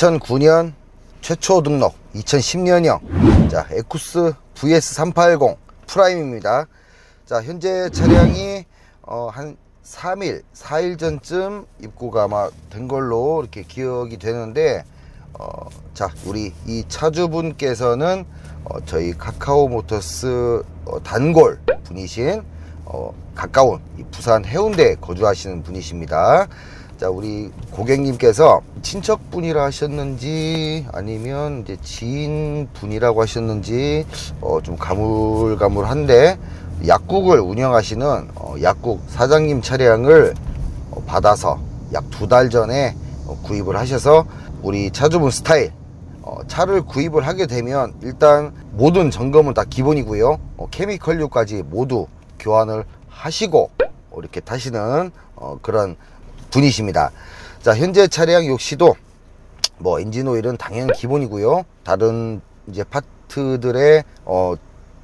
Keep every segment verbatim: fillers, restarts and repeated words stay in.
이천구 년 최초 등록 이천십 년형 자 에쿠스 브이에스 삼백팔십 프라임입니다. 자 현재 차량이 어, 한 삼 일 사 일 전쯤 입고가 아마 된 걸로 이렇게 기억이 되는데 어, 자 우리 이 차주분께서는 어, 저희 카카오모터스 어, 단골 분이신 어, 가까운 이 부산 해운대에 거주하시는 분이십니다. 자 우리 고객님께서 친척분이라 하셨는지 아니면 이제 지인분이라고 하셨는지 어, 좀 가물가물한데 약국을 운영하시는 어, 약국 사장님 차량을 어, 받아서 약 두 달 전에 어, 구입을 하셔서 우리 차주분 스타일 어, 차를 구입을 하게 되면 일단 모든 점검은 다 기본이고요. 어, 케미컬류까지 모두 교환을 하시고 어, 이렇게 타시는 어, 그런 분이십니다. 자 현재 차량 역시도 뭐 엔진 오일은 당연 기본이고요. 다른 이제 파트들의 어,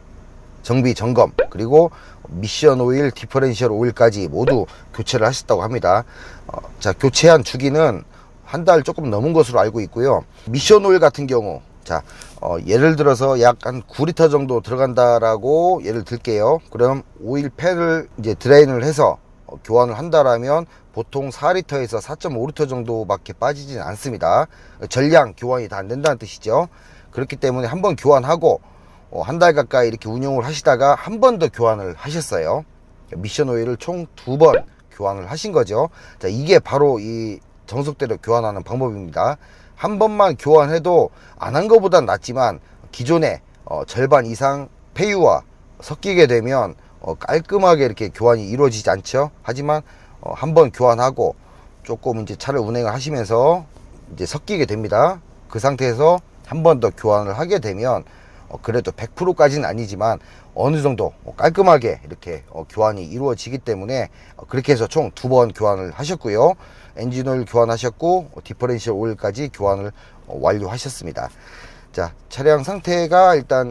정비 점검 그리고 미션 오일, 디퍼렌셜 오일까지 모두 교체를 하셨다고 합니다. 어, 자 교체한 주기는 한 달 조금 넘은 것으로 알고 있고요. 미션 오일 같은 경우 자 어, 예를 들어서 약 한 구 리터 정도 들어간다라고 예를 들게요. 그럼 오일 팬을 이제 드레인을 해서 어, 교환을 한다라면 보통 사 리터에서 사 점 오 리터 정도밖에 빠지진 않습니다. 전량 교환이 다 안 된다는 뜻이죠. 그렇기 때문에 한번 교환하고 어, 한 달 가까이 이렇게 운용을 하시다가 한 번 더 교환을 하셨어요. 미션 오일을 총 두 번 교환을 하신 거죠. 자 이게 바로 이 정석대로 교환하는 방법입니다. 한 번만 교환해도 안 한 것보단 낫지만 기존에 어, 절반 이상 폐유와 섞이게 되면 어, 깔끔하게 이렇게 교환이 이루어지지 않죠. 하지만 어, 한 번 교환하고 조금 이제 차를 운행을 하시면서 이제 섞이게 됩니다. 그 상태에서 한 번 더 교환을 하게 되면 어, 그래도 백 퍼센트까지는 아니지만 어느 정도 깔끔하게 이렇게 어, 교환이 이루어지기 때문에 어, 그렇게 해서 총 두 번 교환을 하셨고요. 엔진 오일 교환하셨고 어, 디퍼렌셜 오일까지 교환을 어, 완료하셨습니다. 자 차량 상태가 일단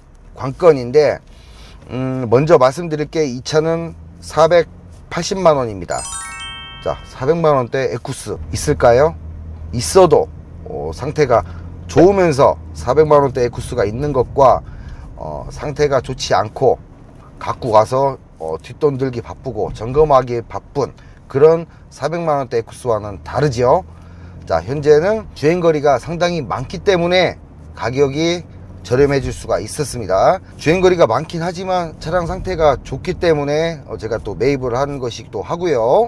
관건인데 음, 먼저 말씀드릴 게 이 차는 사백팔십만 원입니다. 자 사백만 원대 에쿠스 있을까요? 있어도 어, 상태가 좋으면서 사백만 원대 에쿠스가 있는 것과 어, 상태가 좋지 않고 갖고 가서 어, 뒷돈 들기 바쁘고 점검하기 바쁜 그런 사백만 원대 에쿠스와는 다르죠. 자 현재는 주행거리가 상당히 많기 때문에 가격이 저렴해질 수가 있었습니다. 주행거리가 많긴 하지만 차량 상태가 좋기 때문에 어, 제가 또 매입을 하는 것이기도 하고요.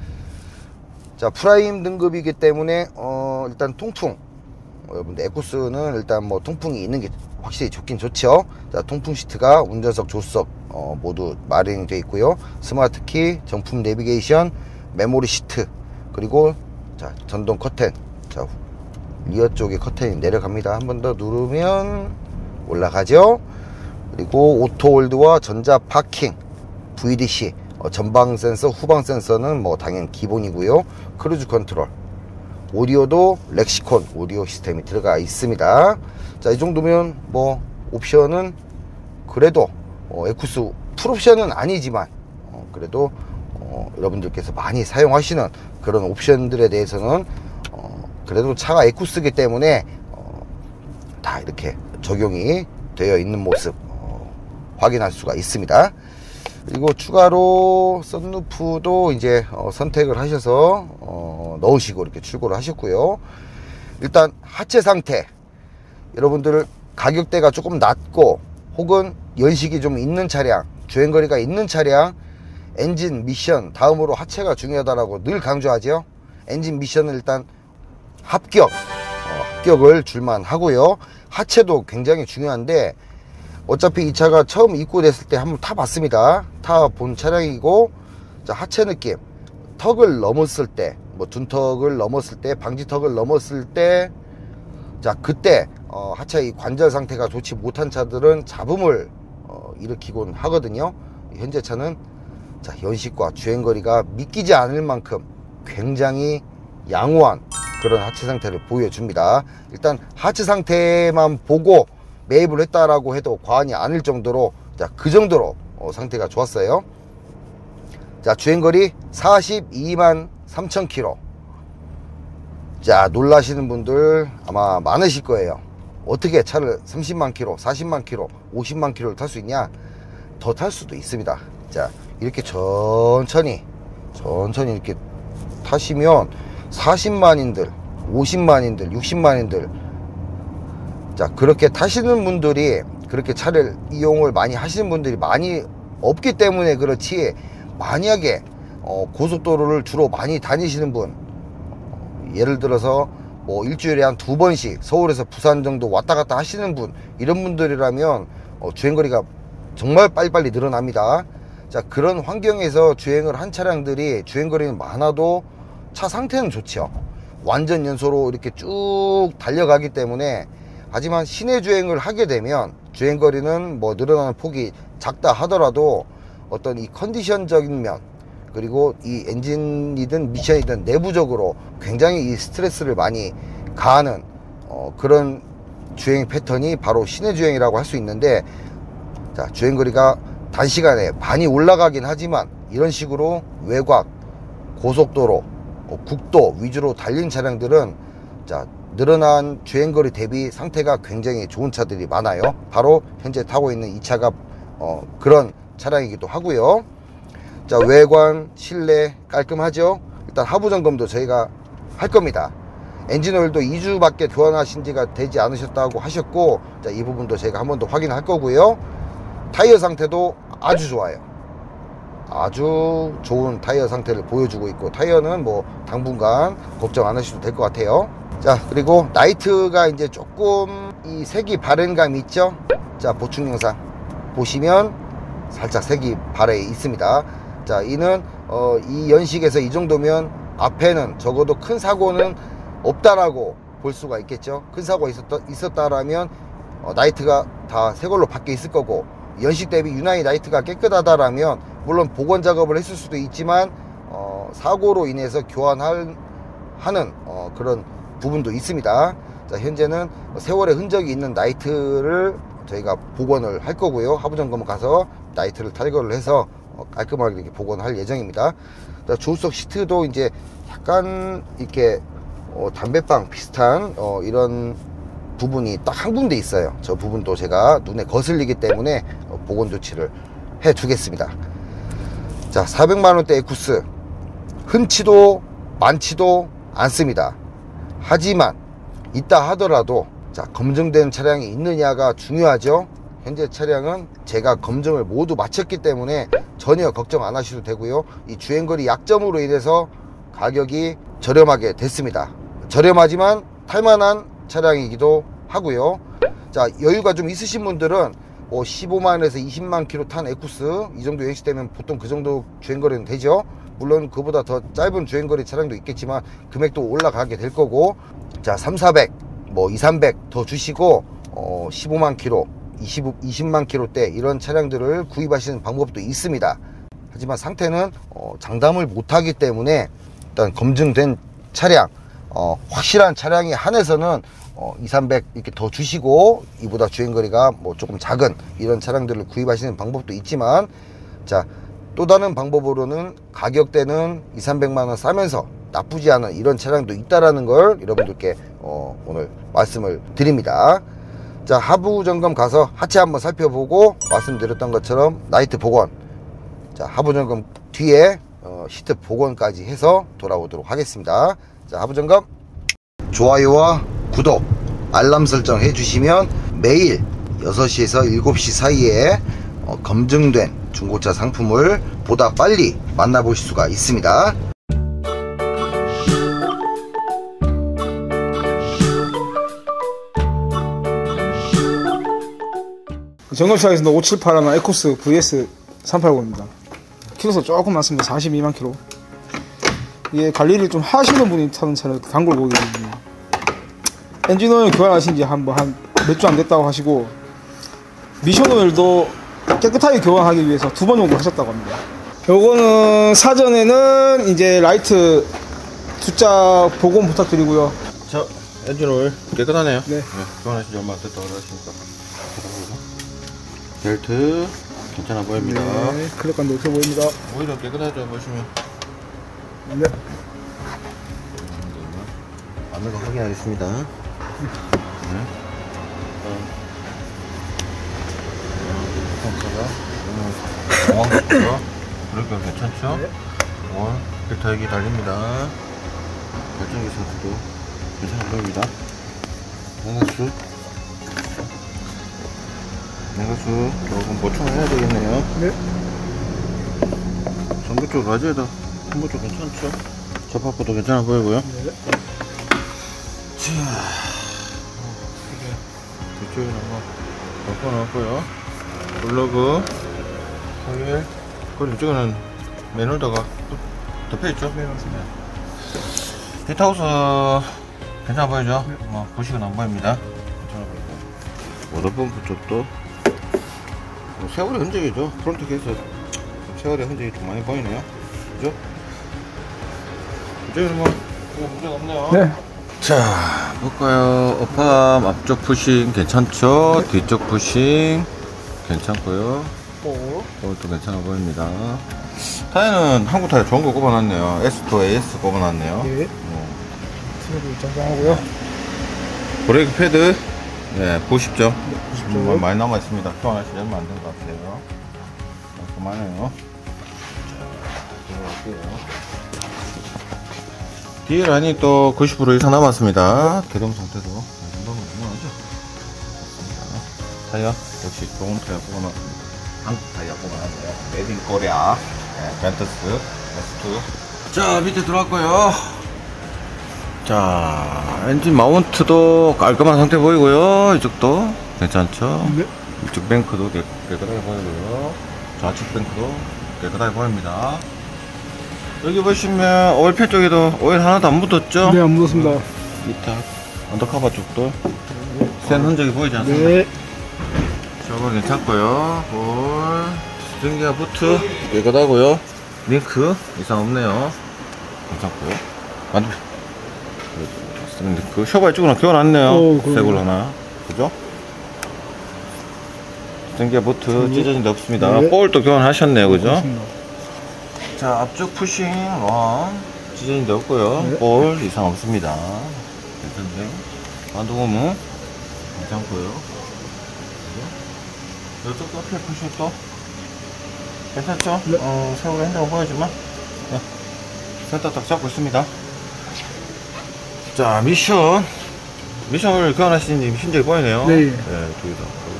자 프라임 등급이기 때문에 어, 일단 통풍 여러분들 에쿠스는 일단 뭐 통풍이 있는 게 확실히 좋긴 좋죠. 자 통풍 시트가 운전석, 조수석 어, 모두 마련이 되어 있고요. 스마트 키, 정품 내비게이션, 메모리 시트 그리고 자 전동 커튼 자 리어 쪽에 커튼이 내려갑니다. 한 번 더 누르면 올라가죠. 그리고 오토 홀드와 전자 파킹, 브이디씨 어, 전방 센서, 후방 센서는 뭐 당연 기본이고요. 크루즈 컨트롤, 오디오도 렉시콘 오디오 시스템이 들어가 있습니다. 자 이 정도면 뭐 옵션은 그래도 어, 에쿠스 풀옵션은 아니지만 어, 그래도 어, 여러분들께서 많이 사용하시는 그런 옵션들에 대해서는 어, 그래도 차가 에쿠스이기 때문에 어, 다 이렇게 적용이 되어 있는 모습 어, 확인할 수가 있습니다. 그리고 추가로 썬루프도 이제 어, 선택을 하셔서 어, 넣으시고 이렇게 출고를 하셨고요. 일단 하체 상태 여러분들 가격대가 조금 낮고 혹은 연식이 좀 있는 차량, 주행거리가 있는 차량, 엔진 미션 다음으로 하체가 중요하다라고 늘 강조하죠. 엔진 미션은 일단 합격 어, 합격을 줄만 하고요. 하체도 굉장히 중요한데 어차피 이 차가 처음 입고됐을 때 한번 타봤습니다. 타본 차량이고 자 하체 느낌 턱을 넘었을 때 뭐 둔턱을 넘었을 때 방지턱을 넘었을 때 자 그때 어, 하체 이 관절 상태가 좋지 못한 차들은 잡음을 어, 일으키곤 하거든요. 현재 차는 자 연식과 주행거리가 믿기지 않을 만큼 굉장히 양호한 그런 하체 상태를 보여줍니다. 일단 하체 상태만 보고 매입을 했다라고 해도 과언이 아닐 정도로 자 그 정도로 어, 상태가 좋았어요. 자 주행거리 사십이만 삼천 킬로미터 자, 놀라시는 분들 아마 많으실 거예요. 어떻게 차를 삼십만 킬로, 사십만 킬로, 오십만 킬로를 탈 수 있냐? 더 탈 수도 있습니다. 자, 이렇게 천천히 천천히 이렇게 타시면 사십만인들, 오십만인들, 육십만인들, 자, 그렇게 타시는 분들이, 그렇게 차를 이용을 많이 하시는 분들이 많이 없기 때문에 그렇지, 만약에 어, 고속도로를 주로 많이 다니시는 분, 예를 들어서 뭐 일주일에 한 두 번씩 서울에서 부산 정도 왔다 갔다 하시는 분, 이런 분들이라면 어, 주행거리가 정말 빨리빨리 늘어납니다. 자, 그런 환경에서 주행을 한 차량들이 주행거리는 많아도 차 상태는 좋죠. 완전 연소로 이렇게 쭉 달려가기 때문에. 하지만 시내 주행을 하게 되면 주행거리는 뭐 늘어나는 폭이 작다 하더라도 어떤 이 컨디션적인 면, 그리고 이 엔진이든 미션이든 내부적으로 굉장히 이 스트레스를 많이 가하는 어, 그런 주행 패턴이 바로 시내 주행이라고 할 수 있는데, 자, 주행거리가 단시간에 많이 올라가긴 하지만 이런 식으로 외곽, 고속도로, 어, 국도 위주로 달린 차량들은 자, 늘어난 주행거리 대비 상태가 굉장히 좋은 차들이 많아요. 바로 현재 타고 있는 이 차가 어, 그런 차량이기도 하고요. 자, 외관, 실내 깔끔하죠. 일단 하부 점검도 저희가 할 겁니다. 엔진오일도 이 주밖에 교환하신 지가 되지 않으셨다고 하셨고, 자, 이 부분도 제가 한 번 더 확인할 거고요. 타이어 상태도 아주 좋아요. 아주 좋은 타이어 상태를 보여주고 있고, 타이어는 뭐 당분간 걱정 안 하셔도 될 것 같아요. 자, 그리고 라이트가 이제 조금 이 색이 바른 감이 있죠. 자, 보충 영상 보시면 살짝 색이 바래 있습니다. 자, 이는 어, 이 연식에서 이 정도면 앞에는 적어도 큰 사고는 없다라고 볼 수가 있겠죠. 큰 사고가 있었다, 있었다라면 어, 라이트가 다 새 걸로 바뀌어 있을 거고, 연식 대비 유난히 라이트가 깨끗하다라면 물론 복원 작업을 했을 수도 있지만 어, 사고로 인해서 교환할 하는 어, 그런 부분도 있습니다. 자, 현재는 세월의 흔적이 있는 라이트를 저희가 복원을 할 거고요. 하부 점검 가서 라이트를 탈거를 해서 어, 깔끔하게 이렇게 복원할 예정입니다. 자, 조수석 시트도 이제 약간 이렇게 어, 담배빵 비슷한 어, 이런 부분이 딱 한 군데 있어요. 저 부분도 제가 눈에 거슬리기 때문에 어, 복원 조치를 해 두겠습니다. 자, 사백만 원대 에쿠스 흔치도 많지도 않습니다. 하지만 있다 하더라도 자, 검증된 차량이 있느냐가 중요하죠. 현재 차량은 제가 검증을 모두 마쳤기 때문에 전혀 걱정 안 하셔도 되고요. 이 주행거리 약점으로 인해서 가격이 저렴하게 됐습니다. 저렴하지만 탈만한 차량이기도 하고요. 자, 여유가 좀 있으신 분들은 뭐 십오만 원에서 이십만 킬로 탄 에쿠스 이 정도 연식되면 보통 그 정도 주행거리는 되죠. 물론 그보다 더 짧은 주행거리 차량도 있겠지만 금액도 올라가게 될 거고, 자, 삼사백 뭐 이삼백 더 주시고 어, 십오만 킬로, 이십만 킬로대 이런 차량들을 구입하시는 방법도 있습니다. 하지만 상태는 어, 장담을 못하기 때문에 일단 검증된 차량, 어, 확실한 차량에 한해서는 어, 이삼백 이렇게 더 주시고 이보다 주행거리가 뭐 조금 작은 이런 차량들을 구입하시는 방법도 있지만, 자, 또 다른 방법으로는 가격대는 이삼백만 원 싸면서 나쁘지 않은 이런 차량도 있다라는 걸 여러분들께 어, 오늘 말씀을 드립니다. 자, 하부 점검 가서 하체 한번 살펴보고 말씀드렸던 것처럼 라이트 복원, 자, 하부 점검 뒤에 어, 시트 복원까지 해서 돌아오도록 하겠습니다. 자, 하부 점검, 좋아요와 구독, 알람 설정 해주시면 매일 여섯 시에서 일곱 시 사이에 어, 검증된 중고차 상품을 보다 빨리 만나보실 수가 있습니다. 정감차에서 오칠팔 하나 에쿠스 브이에스 삼팔공입니다. 키로수 조금 많습니다. 사십이만 킬로. 이게 관리를 좀 하시는 분이 타는 차를 단골 고객이거든요. 엔진오일 교환하신 지 한 뭐 한 몇 주 안 됐다고 하시고, 미션오일도 깨끗하게 교환하기 위해서 두 번 정도 하셨다고 합니다. 요거는 사전에는 이제 라이트 숫자 복원 부탁드리고요. 자, 엔진오일 깨끗하네요. 네. 네, 교환하신 지 얼마 안 됐다고 하시니까. 벨트 괜찮아 보입니다. 네, 클럽감도 없어 보입니다. 오히려 깨끗하죠, 보시면. 네. 안 맞는 거 확인하겠습니다. 네. 공항 같고요. 그러니까 괜찮죠? 네. 어, 필터 액이 달립니다. 발전기 상태도 괜찮아 보입니다. 냉각수 냉각수 조금 보충을 해야 되겠네요. 네. 전부 쪽 라지에다 전부 쪽 괜찮죠? 접합부도 괜찮아 보이고요. 네. 자, 이게 뒤쪽에 한번 바꿔놨고요. 블로그, 코일, 그리고 이쪽에는 맨홀더가 덮여있죠? 네, 맞습니다. 히트하우스 괜찮아 보이죠? 네. 뭐 부식은 안 보입니다. 괜찮아 보이고. 워터펌프 쪽도 뭐 세월의 흔적이죠. 프론트 케이스 세월의 흔적이 좀 많이 보이네요. 그죠? 이쪽에는 뭐 문제가 없네요. 네. 자, 볼까요? 어팜 앞쪽 푸싱 괜찮죠? 네. 뒤쪽 푸싱 괜찮고요. 오. 볼도 괜찮아 보입니다. 타이어는 한국 타이어 좋은 거 꼽아놨네요. 에스 투 에이에스 꼽아놨네요. 예. 어. 티어도 짱짱하고요. 브레이크 패드 네, 구십 점. 네, 구십 점. 음, 많이 남아 있습니다. 교환하시면 얼마 안 된 것 같아요. 그만해요. 자, 들어갈게요. 뒤에 라인이 또 구십 퍼센트 이상 남았습니다. 기름 상태도 이 정도면 유명하죠. 타이어 역시 좋은 타이어 뽑아놨습니다. 한국 타이어 뽑아놨네요. 메이드 인 코리아 네, 벤투스 에스 투. 자, 밑에 들어왔고요. 자, 엔진 마운트도 깔끔한 상태 보이고요. 이쪽도 괜찮죠? 네. 이쪽 뱅크도 깨, 깨끗하게 보이고요. 좌측 뱅크도 깨끗하게 보입니다. 여기 보시면 오일팬 쪽에도 오일 하나도 안 묻었죠? 네, 안 묻었습니다. 밑에 언더커버 쪽도 센 흔적이 보이지 않습니까? 네. 저거 괜찮고요. 볼 스팅기어 부트 깨끗하고요. 링크 이상 없네요. 괜찮고요. 완전 그 쇼바 이쪽으로 교환했네요. 오, 새 걸로 하나. 그죠? 스팅기어 부트 음. 찢어진 데 없습니다. 네. 볼도 교환하셨네요. 그죠? 그렇습니다. 자, 앞쪽 푸싱 럼 찢어진 데 없고요. 네. 볼 이상 없습니다. 괜찮네요. 반도고무 괜찮고요. 이쪽도 앞에 푸싱 또 괜찮죠? 네. 어, 세월의 흔적은 보여주면 네. 센터 딱 잡고 있습니다. 자, 미션 미션을 교환하시니 흔적이 보이네요. 네. 네, 저기다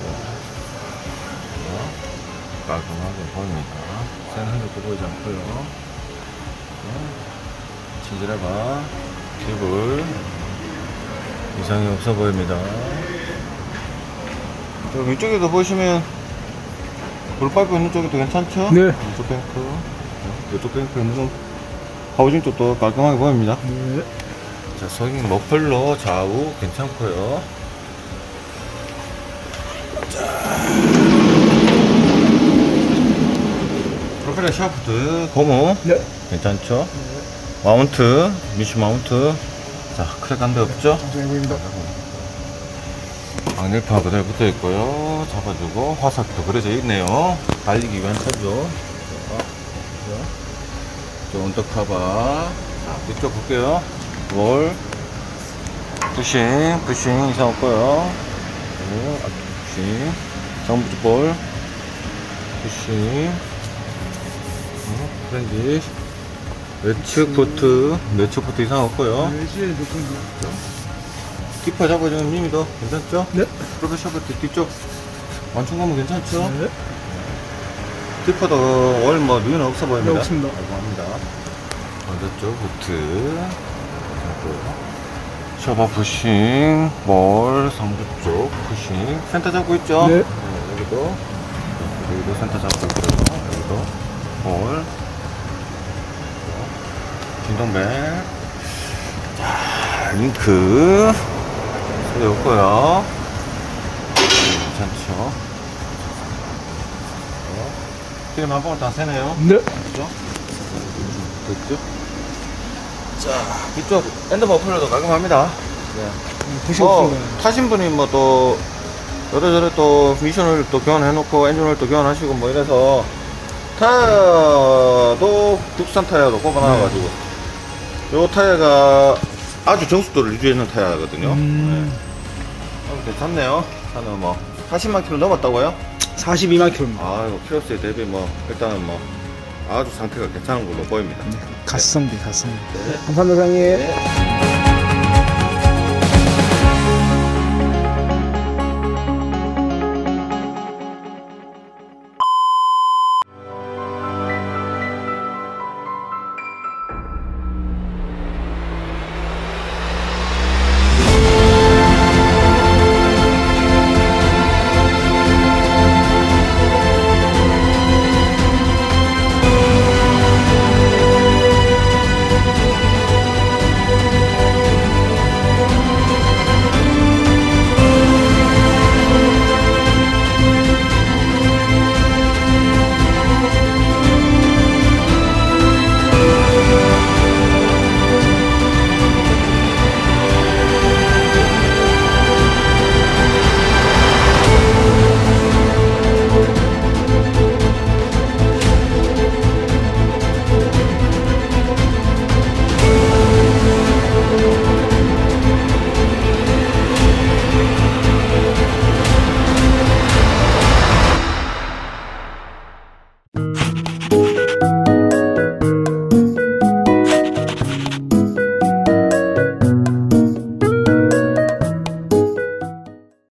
깔끔하게 보입니다. 센 흔적도 보이지 않고요. 네. 치즈레바 팁을 이상이 없어 보입니다. 저 위쪽에도 보시면 돌파이프 있는 쪽에도 괜찮죠? 네. 이쪽 뱅크 네. 이쪽 뱅크 있는 하우징 쪽도 깔끔하게 보입니다. 네. 자, 석인 머플러 좌우 괜찮고요. 프로펠러 샤프트 고무 네. 괜찮죠? 마운트 미슈 마운트 자, 크랙 한 데 없죠? 짱짱해 보입니다. 방열판 그대로 붙어 있고요. 잡아주고 화살도 그려져 있네요. 달리기 위한 차죠. 저 언더커버 이쪽 볼게요. 월 부싱 부싱 이상 없고요. 그리고 앞쪽 부싱 정부지 볼 부싱 프렌지 매측 포트 매측 포트 이상 없고요. 네, 시에 몇 분이요? 키퍼 잡아주는 미미도 괜찮죠? 네. 프로페셔널 뒤쪽 완충 감은 괜찮죠? 네. 키퍼도 월 뭐 류는 없어 보입니다. 네, 없습니다. 알고합니다. 반대쪽 보트 괜찮고요. 셔버 푸싱, 볼, 상부 쪽 푸싱 센터 잡고 있죠? 네. 네, 여기도 여기도 센터 잡고 있고요. 여기도 볼 진동벨 자, 링크 소리 없고요. 괜찮죠? 지금 한 방울 다 새네요. 네. 그죠? 됐죠? 자, 이쪽 엔더 머플러도 깔끔합니다. 네. 부시 뭐, 없습니다. 타신 분이 뭐 또, 여러저러 또 미션을 또 교환해놓고 엔진을 또 교환하시고 뭐 이래서 타이어도 국산 타이어도 꼽아놔가지고 요 타이어가 아주 정숙도를 유지하는 타이어거든요. 음. 네. 어, 괜찮네요. 차는 뭐 사십만 킬로 넘었다고요? 사십이만 킬로입니다. 아 이거 키로수에 대비 뭐 일단은 뭐 아주 상태가 괜찮은 걸로 보입니다. 네, 가성비 가성비. 네. 감사합니다 사장님. 네.